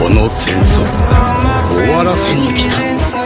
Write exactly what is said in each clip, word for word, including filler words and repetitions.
この戦争終わらせに来た。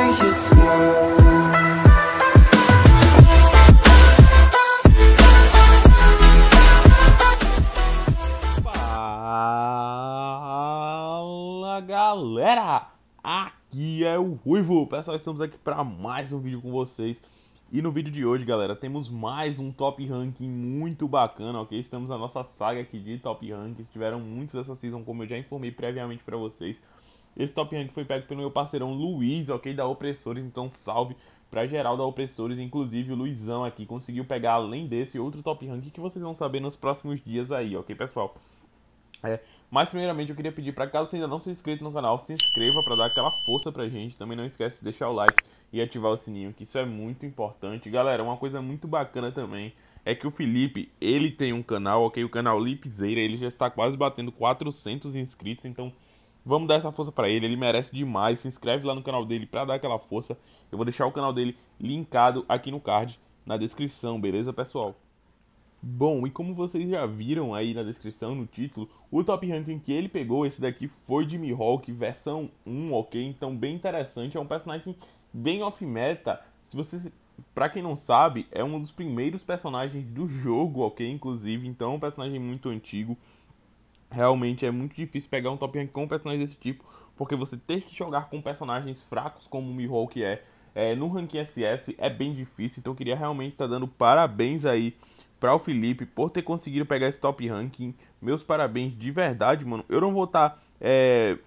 Fala galera, aqui é o Ruivo. Pessoal, estamos aqui para mais um vídeo com vocês. E no vídeo de hoje, galera, temos mais um top ranking muito bacana, ok? Estamos na nossa saga aqui de top rankings. Tiveram muitos essa season, como eu já informei previamente para vocês. Esse top rank foi pego pelo meu parceirão Luiz, ok? Da Opressores, então salve pra geral da Opressores. Inclusive o Luizão aqui conseguiu pegar, além desse, outro top rank que vocês vão saber nos próximos dias aí, ok, pessoal? É, mas primeiramente eu queria pedir para caso você ainda não seja inscrito no canal, se inscreva para dar aquela força pra gente. Também não esquece de deixar o like e ativar o sininho, que isso é muito importante. Galera, uma coisa muito bacana também é que o Felipe, ele tem um canal, ok? O canal Lipzeira, ele já está quase batendo quatrocentos inscritos, então vamos dar essa força pra ele, ele merece demais. Se inscreve lá no canal dele pra dar aquela força. Eu vou deixar o canal dele linkado aqui no card, na descrição, beleza, pessoal? Bom, e como vocês já viram aí na descrição, no título, o top ranking que ele pegou, esse daqui foi de Mihawk versão um, ok? Então bem interessante, é um personagem bem off-meta. Se vocês, pra quem não sabe, é um dos primeiros personagens do jogo, ok? Inclusive, então é um personagem muito antigo. Realmente é muito difícil pegar um top rank com um personagem desse tipo, porque você ter que jogar com personagens fracos como o Mihawk é, é no ranking S S é bem difícil. Então eu queria realmente estar tá dando parabéns aí para o Felipe por ter conseguido pegar esse top ranking. Meus parabéns de verdade, mano. Eu não vou estar tá, é,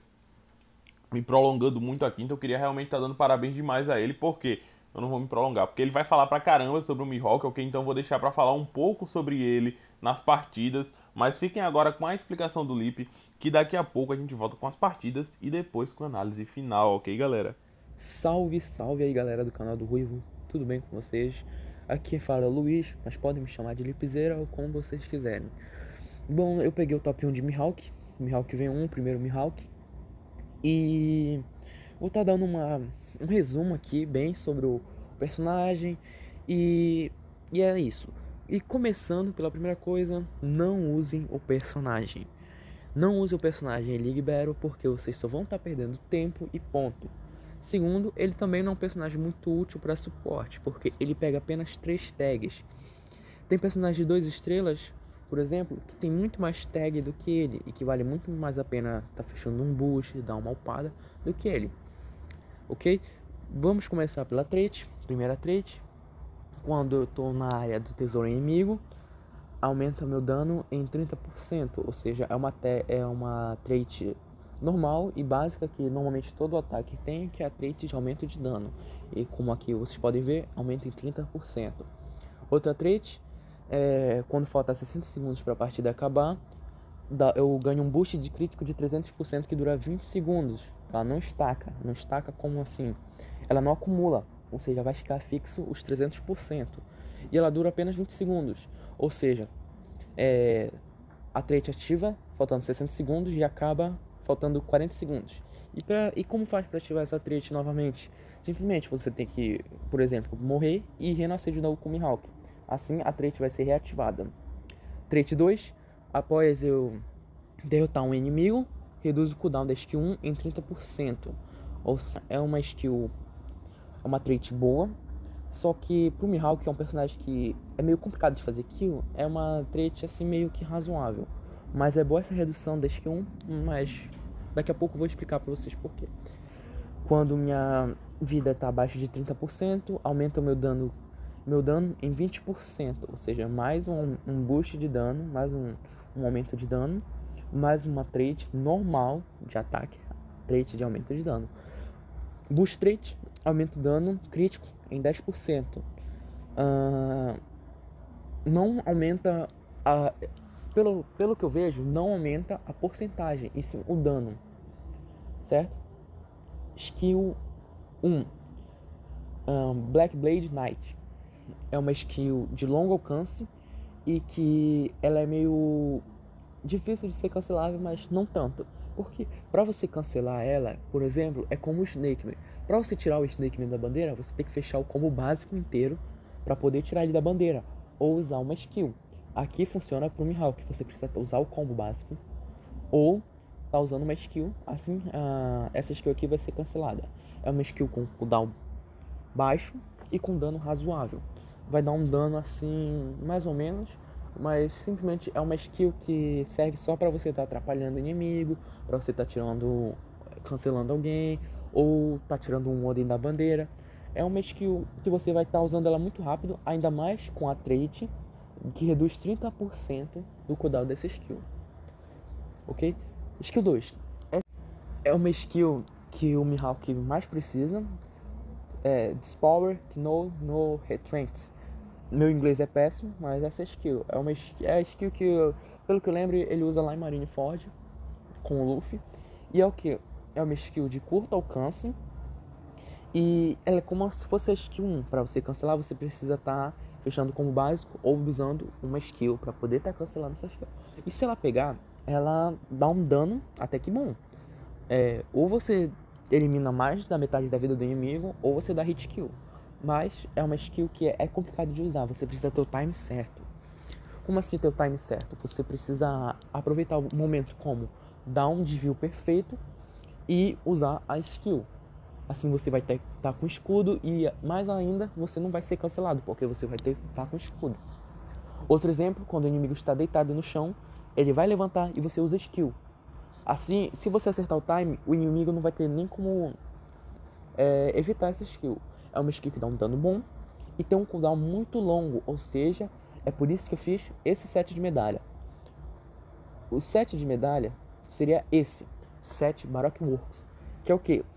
me prolongando muito aqui, então eu queria realmente estar tá dando parabéns demais a ele, porque eu não vou me prolongar, porque ele vai falar pra caramba sobre o Mihawk, ok? Então eu vou deixar pra falar um pouco sobre ele nas partidas, mas fiquem agora com a explicação do Lip, que daqui a pouco a gente volta com as partidas e depois com a análise final, ok, galera? Salve, salve aí, galera do canal do Ruivo, tudo bem com vocês? Aqui fala o Luiz, mas podem me chamar de Lipzeira ou como vocês quiserem. Bom, eu peguei o top um de Mihawk, Mihawk V um, primeiro Mihawk, e vou estar dando uma, um resumo aqui bem sobre o personagem, e, e é isso. E começando pela primeira coisa, não usem o personagem. Não use o personagem em League Battle, porque vocês só vão estar perdendo tempo e ponto. Segundo, ele também não é um personagem muito útil para suporte, porque ele pega apenas três tags. Tem personagens de duas estrelas, por exemplo, que tem muito mais tag do que ele, e que vale muito mais a pena estar tá fechando um boost, dar uma upada, do que ele. Ok? Vamos começar pela trait. Primeira trait. Quando eu estou na área do tesouro inimigo, aumenta meu dano em trinta por cento, ou seja, é uma, é uma trait normal e básica que normalmente todo ataque tem, que é a trait de aumento de dano, e como aqui vocês podem ver, aumenta em trinta por cento. Outra trait é quando faltar sessenta segundos para a partida acabar, eu ganho um boost de crítico de trezentos por cento que dura vinte segundos. Ela não estaca, não estaca como assim? Ela não acumula, ou seja, vai ficar fixo os trezentos por cento, e ela dura apenas vinte segundos, ou seja, é, a trait ativa faltando sessenta segundos e acaba faltando quarenta segundos. E, pra, e como faz para ativar essa trait novamente? Simplesmente você tem que, por exemplo, morrer e renascer de novo com o Mihawk. Assim a trait vai ser reativada. Trait dois. Após eu derrotar um inimigo, reduz o cooldown da skill um em trinta por cento. Ou seja, é uma skill, é uma trait boa. Só que pro Mihawk, que é um personagem que é meio complicado de fazer kill, é uma trait assim meio que razoável. Mas é boa essa redução da skill um, mas daqui a pouco eu vou explicar pra vocês por quê. Quando minha vida tá abaixo de trinta por cento, aumenta o meu dano, meu dano em vinte por cento. Ou seja, mais um, um boost de dano, mais um, um aumento de dano, mais uma trait normal de ataque, trait de aumento de dano. Boost trait, aumenta o dano crítico em dez por cento. Uh, não aumenta a... Pelo, pelo que eu vejo, não aumenta a porcentagem, e sim o dano, certo? Skill um, um, Black Blade Knight. É uma skill de longo alcance e que ela é meio difícil de ser cancelável, mas não tanto. Porque para você cancelar ela, por exemplo, é como o Snakeman. Para você tirar o Snakeman da bandeira, você tem que fechar o combo básico inteiro para poder tirar ele da bandeira, ou usar uma skill. Aqui funciona para o Mihawk, você precisa usar o combo básico ou tá usando uma skill, assim, uh, essa skill aqui vai ser cancelada. É uma skill com cooldown baixo e com dano razoável. Vai dar um dano assim, mais ou menos, mas simplesmente é uma skill que serve só para você estar tá atrapalhando o inimigo, para você estar tá tirando, cancelando alguém, ou tá tirando um Odin da bandeira. É uma skill que você vai estar tá usando ela muito rápido, ainda mais com a trait, que reduz trinta por cento do cooldown dessa skill. Ok? Skill dois. É uma skill que o Mihawk mais precisa. É Dispower, Know, No Retreats. Meu inglês é péssimo, mas essa skill é uma é a skill que, eu, pelo que eu lembro, ele usa lá em Marineford com o Luffy. E é o que? É uma skill de curto alcance. E ela é como se fosse a skill um. Para você cancelar, você precisa estar tá fechando como básico ou usando uma skill para poder estar tá cancelando essa skill. E se ela pegar, ela dá um dano até que bom. É, ou você elimina mais da metade da vida do inimigo, ou você dá hit kill. Mas é uma skill que é, é complicado de usar, você precisa ter o time certo. Como assim ter o time certo? Você precisa aproveitar o momento como dar um desvio perfeito e usar a skill. Assim você vai estar tá com escudo e mais ainda você não vai ser cancelado, porque você vai ter que estar tá com escudo. Outro exemplo, quando o inimigo está deitado no chão, ele vai levantar e você usa skill. Assim, se você acertar o time, o inimigo não vai ter nem como é, evitar essa skill. É uma skill que dá um dano bom e tem um cooldown muito longo, ou seja, é por isso que eu fiz esse set de medalha. O set de medalha seria esse, set Baroque Works, que é o que?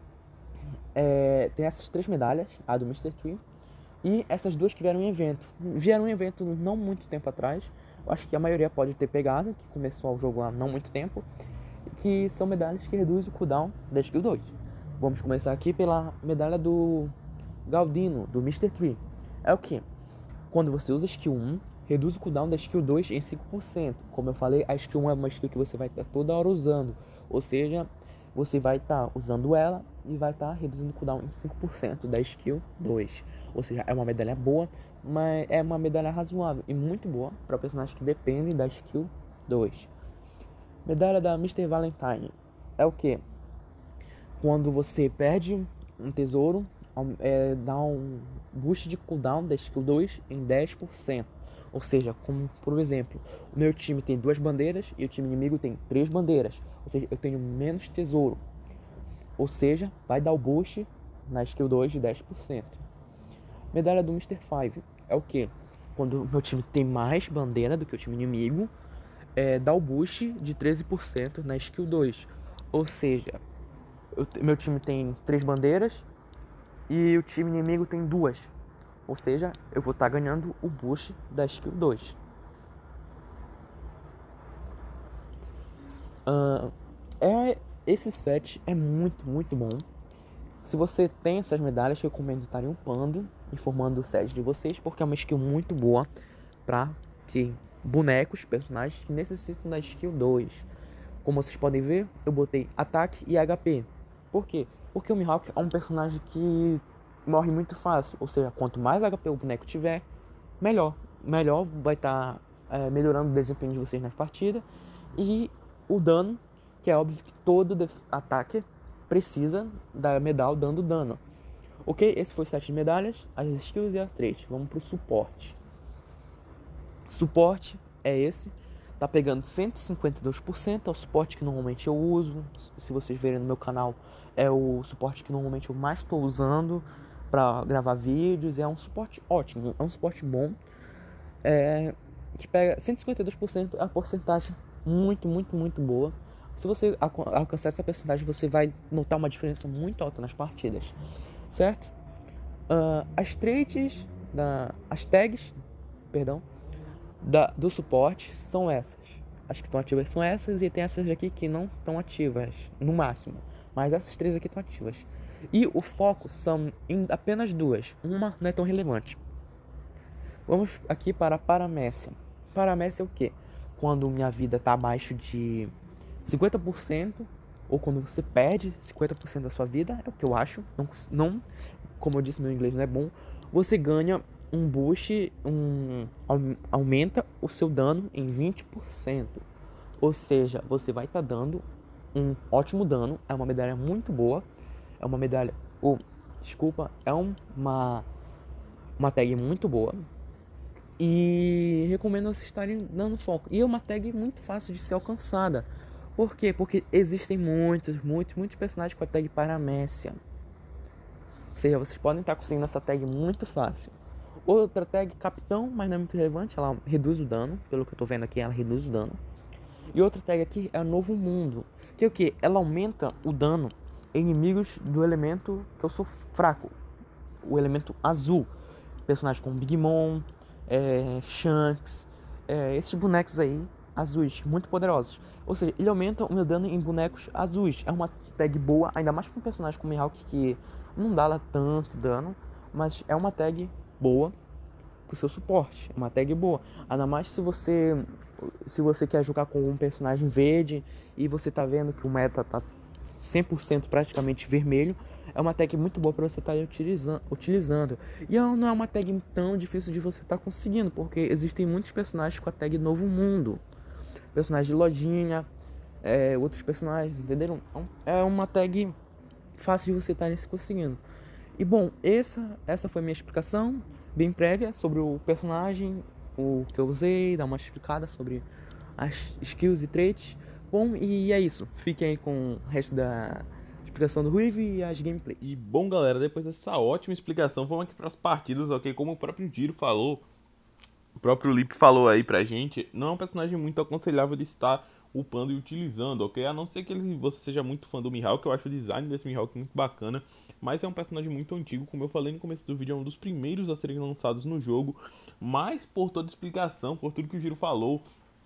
É, tem essas três medalhas, a do mister Tree, e essas duas que vieram em evento. Vieram em evento não muito tempo atrás, eu acho que a maioria pode ter pegado, que começou o jogo há não muito tempo, que são medalhas que reduzem o cooldown da skill dois. Vamos começar aqui pela medalha do Galdino, do mister Tree. É o que? Quando você usa a skill um, reduz o cooldown da skill dois em cinco por cento. Como eu falei, a skill um é uma skill que você vai estar toda hora usando. Ou seja, você vai estar usando ela e vai estar reduzindo o cooldown em cinco por cento da skill dois. Ou seja, é uma medalha boa, mas é uma medalha razoável e muito boa para personagens que dependem da skill dois. Medalha da mister Valentine é o que? Quando você perde um tesouro, é, dá um boost de cooldown da skill dois em dez por cento. Ou seja, como por exemplo, o meu time tem duas bandeiras e o time inimigo tem três bandeiras. Ou seja, eu tenho menos tesouro. Ou seja, vai dar o boost na skill dois de dez por cento. Medalha do mister cinco é o que? Quando o meu time tem mais bandeira do que o time inimigo, É, dá o boost de treze por cento na skill dois. Ou seja, eu, meu time tem três bandeiras e o time inimigo tem duas. Ou seja, eu vou estar tá ganhando o boost da skill dois. Uh, é, esse set é muito, muito bom. Se você tem essas medalhas, eu recomendo estarem upando e formando o set de vocês, porque é uma skill muito boa para que bonecos, personagens que necessitam da skill dois. Como vocês podem ver, eu botei ataque e H P. Por quê? Porque o Mihawk é um personagem que morre muito fácil. Ou seja, quanto mais H P o boneco tiver, melhor. Melhor vai estar tá, é, melhorando o desempenho de vocês nas partidas. E o dano, que é óbvio que todo ataque precisa da medalha dando dano. Ok? Esse foi o set de medalhas, as skills e as traits. Vamos pro suporte. Suporte é esse, tá pegando cento e cinquenta e dois por cento, é o suporte que normalmente eu uso. Se vocês verem no meu canal, é o suporte que normalmente eu mais estou usando para gravar vídeos. É um suporte ótimo, é um suporte bom, é, que pega cento e cinquenta e dois por cento, é uma porcentagem muito, muito, muito boa. Se você alcançar essa porcentagem, você vai notar uma diferença muito alta nas partidas, certo? Uh, as traits, da, as tags, perdão, Da, do suporte são essas. As que estão ativas são essas, e tem essas aqui que não estão ativas no máximo, mas essas três aqui estão ativas. E o foco são em apenas duas. Uma não é tão relevante. Vamos aqui para a paramécia. Paramécia é o que? Quando minha vida está abaixo de cinquenta por cento, ou quando você perde cinquenta por cento da sua vida, é o que eu acho. Não, não, como eu disse, meu inglês não é bom. Você ganha um boost, um, aumenta o seu dano em vinte por cento. Ou seja, você vai estar tá dando um ótimo dano, é uma medalha muito boa, é uma medalha, oh, desculpa, é uma, uma tag muito boa. E recomendo vocês estarem dando foco. E é uma tag muito fácil de ser alcançada. Por quê? Porque existem muitos, muitos, muitos personagens com a tag Paramécia. Ou seja, vocês podem estar conseguindo essa tag muito fácil. Outra tag Capitão, mas não é muito relevante. Ela reduz o dano. Pelo que eu tô vendo aqui, ela reduz o dano. E outra tag aqui é Novo Mundo. Que é o que? Ela aumenta o dano em inimigos do elemento que eu sou fraco. O elemento azul. Personagens como Big Mom, é, Shanks, é, esses bonecos aí azuis, muito poderosos. Ou seja, ele aumenta o meu dano em bonecos azuis. É uma tag boa, ainda mais para um personagem como Mihawk que não dá lá tanto dano, mas é uma tag boa pro seu suporte. É uma tag boa. Ainda mais se você se você quer jogar com um personagem verde e você tá vendo que o meta tá cem por cento praticamente vermelho, é uma tag muito boa para você estar tá utilizando, utilizando. E não é uma tag tão difícil de você estar tá conseguindo, porque existem muitos personagens com a tag Novo Mundo. Personagens de lojinha, é, outros personagens, entenderam? É uma tag fácil de você estar tá conseguindo. E bom, essa, essa foi a minha explicação, bem prévia, sobre o personagem, o que eu usei, dar uma explicada sobre as skills e traits. Bom, e é isso. Fiquem aí com o resto da explicação do Ruive e as gameplay. E bom, galera, depois dessa ótima explicação, vamos aqui para as partidas, ok? Como o próprio Giro falou, o próprio Lip falou aí pra gente, não é um personagem muito aconselhável de estar upando e utilizando, ok? A não ser que ele, você seja muito fã do Mihawk, eu acho o design desse Mihawk muito bacana, mas é um personagem muito antigo, como eu falei no começo do vídeo, é um dos primeiros a serem lançados no jogo, mas por toda explicação, por tudo que o Giro falou,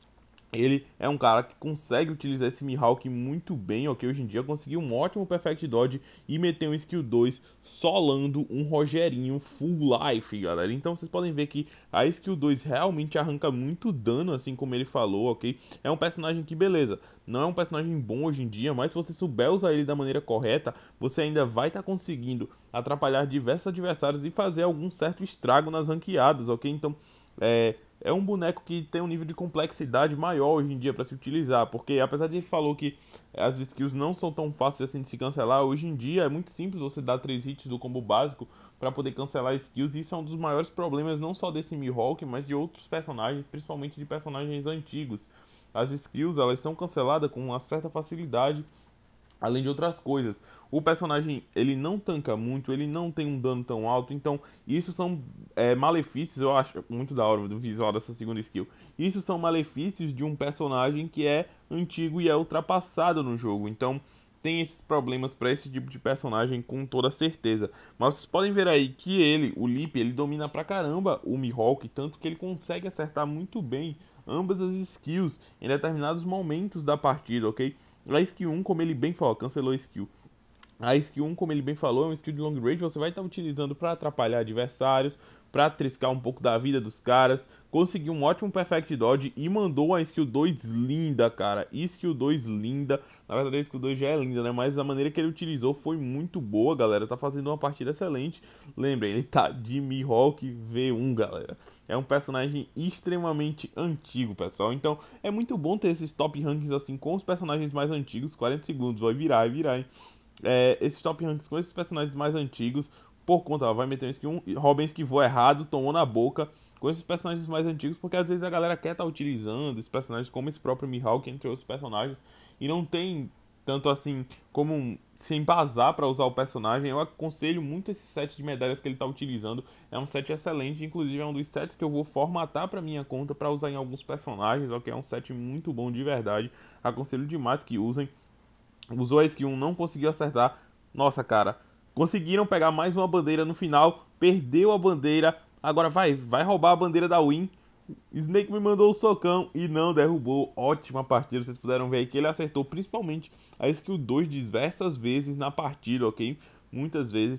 ele é um cara que consegue utilizar esse Mihawk muito bem, ok? Hoje em dia conseguiu um ótimo Perfect Dodge e meteu um skill dois solando um Rogerinho full life, galera. Então vocês podem ver que a skill dois realmente arranca muito dano, assim como ele falou, ok? É um personagem que, beleza, não é um personagem bom hoje em dia, mas se você souber usar ele da maneira correta, você ainda vai estar tá conseguindo atrapalhar diversos adversários e fazer algum certo estrago nas ranqueadas, ok? Então, é... é um boneco que tem um nível de complexidade maior hoje em dia para se utilizar, porque apesar de ele falou que as skills não são tão fáceis assim de se cancelar, hoje em dia é muito simples você dar três hits do combo básico para poder cancelar skills, e isso é um dos maiores problemas não só desse Mihawk, mas de outros personagens, principalmente de personagens antigos. As skills, elas são canceladas com uma certa facilidade, além de outras coisas. O personagem, ele não tanca muito, ele não tem um dano tão alto, então isso são é, malefícios, eu acho muito da hora do visual dessa segunda skill. Isso são malefícios de um personagem que é antigo e é ultrapassado no jogo, então tem esses problemas para esse tipo de personagem com toda certeza. Mas vocês podem ver aí que ele, o Lip, ele domina pra caramba o Mihawk, tanto que ele consegue acertar muito bem ambas as skills em determinados momentos da partida, ok? A skill um, como ele bem falou, cancelou a skill. A skill um, como ele bem falou, é uma skill de long range, você vai estar utilizando para atrapalhar adversários, para triscar um pouco da vida dos caras. Conseguiu um ótimo Perfect Dodge e mandou a skill dois linda, cara. Skill dois linda. Na verdade a skill dois já é linda, né? Mas a maneira que ele utilizou foi muito boa, galera. Tá fazendo uma partida excelente. Lembrem, ele tá de Mihawk V um, galera. É um personagem extremamente antigo, pessoal. Então é muito bom ter esses top rankings assim com os personagens mais antigos. quarenta segundos, vai virar, vai virar, hein? É, esses top rankings com esses personagens mais antigos, por conta, ela vai meter um skill um, Robin esquivou errado, tomou na boca, com esses personagens mais antigos, porque às vezes a galera quer estar tá utilizando esses personagens como esse próprio Mihawk, entre outros personagens, e não tem tanto assim como se embasar para usar o personagem. Eu aconselho muito esse set de medalhas que ele está utilizando, é um set excelente, inclusive é um dos sets que eu vou formatar para minha conta para usar em alguns personagens, ok? É um set muito bom de verdade, aconselho demais que usem. Usou a skill um, não conseguiu acertar. Nossa, cara. Conseguiram pegar mais uma bandeira no final. Perdeu a bandeira. Agora vai, vai roubar a bandeira da win. Snake me mandou o socão e não derrubou. Ótima partida. Vocês puderam ver aí que ele acertou principalmente a skill dois diversas vezes na partida, ok? Muitas vezes.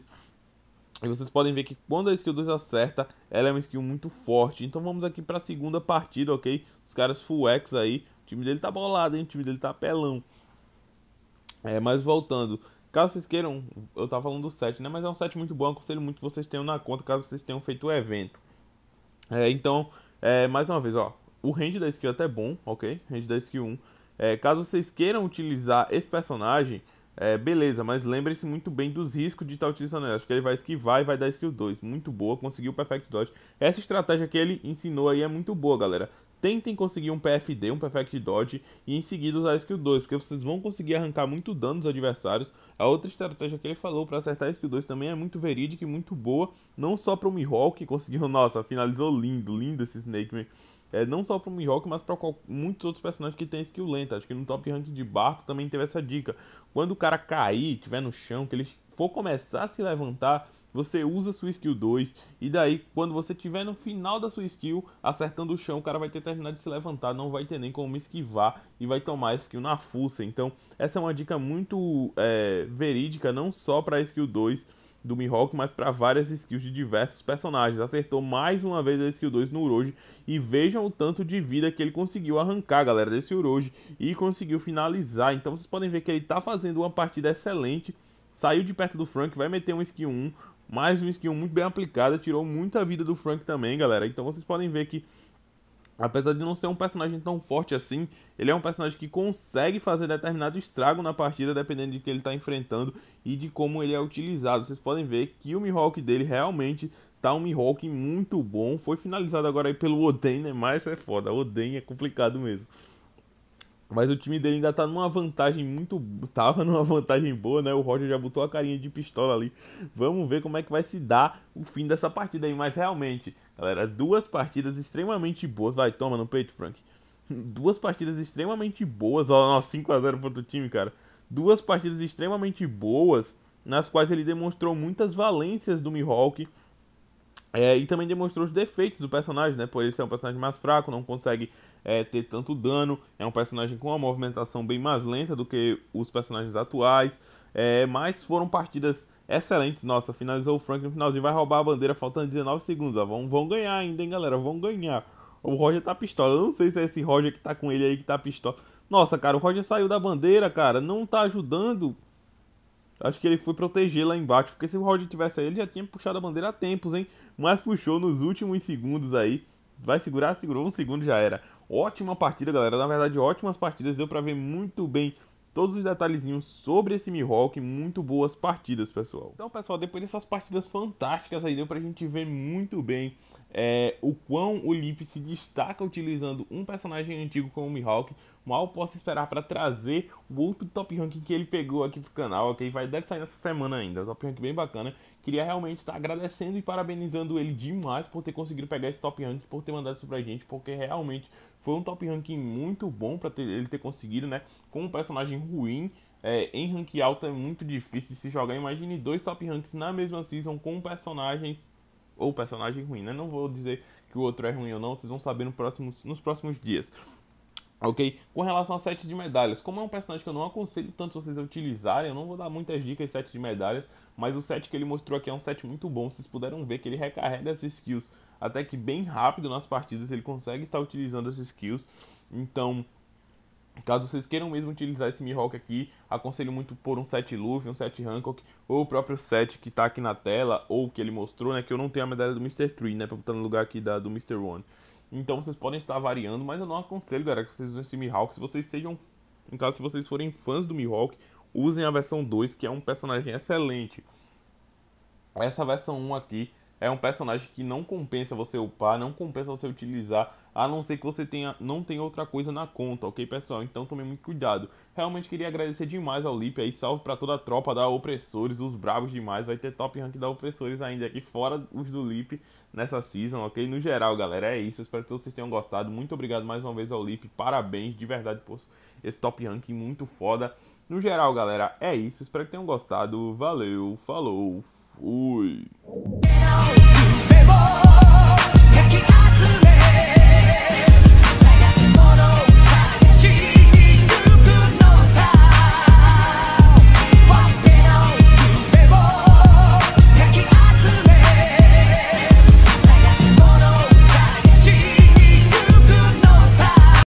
E vocês podem ver que quando a skill dois acerta, ela é uma skill muito forte. Então vamos aqui para a segunda partida, ok? Os caras full X aí. O time dele tá bolado, hein? O time dele tá pelão. É, mas voltando, caso vocês queiram, eu tava falando do set, né? Mas é um set muito bom, aconselho muito que vocês tenham na conta, caso vocês tenham feito o evento. É, então, é, mais uma vez, ó, o range da skill é até bom, ok? Range da skill um. é, caso vocês queiram utilizar esse personagem, é, beleza, mas lembrem-se muito bem dos riscos de estar utilizando ele. Acho que ele vai esquivar e vai dar skill dois. Muito boa, conseguiu o Perfect Dodge. Essa estratégia que ele ensinou aí é muito boa, galera. Tentem conseguir um P F D, um Perfect Dodge, e em seguida usar skill dois, porque vocês vão conseguir arrancar muito dano dos adversários. A outra estratégia que ele falou para acertar skill dois também é muito verídica e muito boa. Não só para o Mihawk, que conseguiu, nossa, finalizou lindo, lindo esse Snake Man. É, não só para o Mihawk, mas para muitos outros personagens que tem skill lenta. Acho que no top rank de Barto também teve essa dica. Quando o cara cair, estiver no chão, que ele for começar a se levantar, você usa sua skill dois. E daí, quando você estiver no final da sua skill, acertando o chão, o cara vai ter terminado de se levantar, não vai ter nem como esquivar e vai tomar a skill na fuça. Então, essa é uma dica muito é, verídica, não só para a skill dois do Mihawk, mas para várias skills de diversos personagens. Acertou mais uma vez a skill dois no Uroji e vejam o tanto de vida que ele conseguiu arrancar, galera, desse Uroji e conseguiu finalizar. Então vocês podem ver que ele tá fazendo uma partida excelente. Saiu de perto do Frank, vai meter um skill um, mais um skill muito bem aplicada, tirou muita vida do Frank também, galera. Então vocês podem ver que, apesar de não ser um personagem tão forte assim, ele é um personagem que consegue fazer determinado estrago na partida, dependendo de que ele está enfrentando e de como ele é utilizado. Vocês podem ver que o Mihawk dele realmente tá um Mihawk muito bom. Foi finalizado agora aí pelo Oden, né? Mas é foda, Oden é complicado mesmo. Mas o time dele ainda tá numa vantagem muito... Tava numa vantagem boa, né? O Roger já botou a carinha de pistola ali. Vamos ver como é que vai se dar o fim dessa partida aí. Mas realmente, galera, duas partidas extremamente boas. Vai, toma no peito, Frank. Duas partidas extremamente boas. Ó, nossa, cinco a zero pro outro time, cara. Duas partidas extremamente boas, nas quais ele demonstrou muitas valências do Mihawk. É, e também demonstrou os defeitos do personagem, né? Por ele ser um personagem mais fraco, não consegue é, ter tanto dano. É um personagem com uma movimentação bem mais lenta do que os personagens atuais. É, mas foram partidas excelentes. Nossa, finalizou o Frank no finalzinho, vai roubar a bandeira faltando dezenove segundos. Ó. Vão, vão ganhar ainda, hein, galera? Vão ganhar. O Roger tá pistola. Eu não sei se é esse Roger que tá com ele aí que tá pistola. Nossa, cara, o Roger saiu da bandeira, cara. Não tá ajudando. Acho que ele foi proteger lá embaixo, porque se o Roger tivesse aí, ele já tinha puxado a bandeira há tempos, hein? Mas puxou nos últimos segundos aí. Vai segurar? Segurou um segundo, já era. Ótima partida, galera. Na verdade, ótimas partidas. Deu pra ver muito bem todos os detalhezinhos sobre esse Mihawk. Muito boas partidas, pessoal. Então, pessoal, depois dessas partidas fantásticas aí, deu pra gente ver muito bem é, o quão o Lip se destaca utilizando um personagem antigo como o Mihawk. Mal posso esperar para trazer o outro top ranking que ele pegou aqui pro canal, ok? Vai, deve sair nessa semana ainda, top ranking bem bacana. Queria realmente estar agradecendo e parabenizando ele demais por ter conseguido pegar esse top ranking, por ter mandado isso pra gente, porque realmente foi um top ranking muito bom para ele ter conseguido, né? Com um personagem ruim, é, em rank alto é muito difícil de se jogar. Imagine dois top rankings na mesma season com personagens, ou personagem ruim, né? Não vou dizer que o outro é ruim ou não, vocês vão saber no próximos, nos próximos dias. Ok? Com relação a sete de medalhas, como é um personagem que eu não aconselho tanto vocês a utilizarem, eu não vou dar muitas dicas de sete de medalhas, mas o set que ele mostrou aqui é um set muito bom. Vocês puderam ver que ele recarrega essas skills até que bem rápido nas partidas, ele consegue estar utilizando essas skills. Então, caso vocês queiram mesmo utilizar esse Mihawk aqui, aconselho muito por um set Luffy, um set Hancock, ou o próprio set que tá aqui na tela, ou que ele mostrou, né, que eu não tenho a medalha do mister Tree, né, pra botar no lugar aqui da, do mister One. Então vocês podem estar variando, mas eu não aconselho, galera, que vocês usem esse Mihawk. Se vocês sejam, em caso se vocês forem fãs do Mihawk, usem a versão dois, que é um personagem excelente. Essa versão um aqui é um personagem que não compensa você upar, não compensa você utilizar, a não ser que você tenha, não tenha outra coisa na conta, ok, pessoal? Então tome muito cuidado. Realmente queria agradecer demais ao Lip aí, salve pra toda a tropa da Opressores, os bravos demais. Vai ter top rank da Opressores ainda aqui, fora os do Lip nessa season, ok? No geral, galera, é isso. Espero que vocês tenham gostado. Muito obrigado mais uma vez ao Lip, parabéns de verdade por esse top rank muito foda. No geral, galera, é isso. Espero que tenham gostado. Valeu, falou, fui!